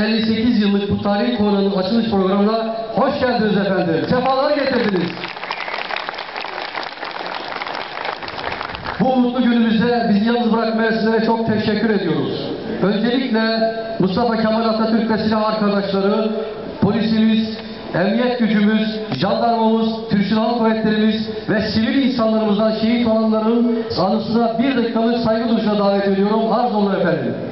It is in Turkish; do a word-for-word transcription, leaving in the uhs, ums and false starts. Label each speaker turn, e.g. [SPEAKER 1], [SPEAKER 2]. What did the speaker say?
[SPEAKER 1] elli sekiz yıllık bu tarihi konunun açılış programına hoş geldiniz efendim. Sefalar getirdiniz. Bu mutlu günümüzde bizi yalnız bırakmayan sizlere çok teşekkür ediyoruz. Öncelikle Mustafa Kemal Atatürk ve silah arkadaşları, polisimiz, emniyet gücümüz, jandarmamız, Türk Silahlı Kuvvetlerimiz ve sivil insanlarımızdan şehit olanların anısına bir dakikalık saygı duruşuna davet ediyorum. Arz olun efendim.